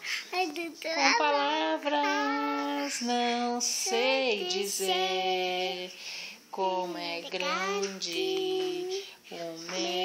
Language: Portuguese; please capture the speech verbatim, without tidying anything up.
Com palavras não sei dizer como é grande o meu